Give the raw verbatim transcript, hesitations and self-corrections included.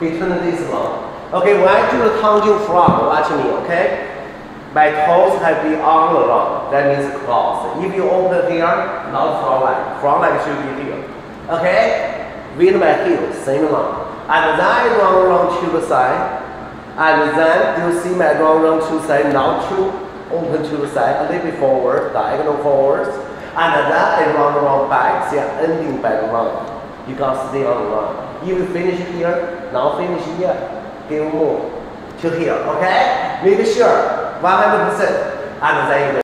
between this one. Okay, when I do the tangent front, watch me, okay? My toes have to be on the ground, that means close. If you open here, not front leg. Front leg should be here. Okay? With my heel, same line. And then I run around to the side. And then you see my run around to the side, now to open to the side, a little bit forward, diagonal forwards. And then I run around back, see ending back run. You can stay on the run. If you finish here, now finish here, give move to here, okay? Make sure, one hundred percent. And then you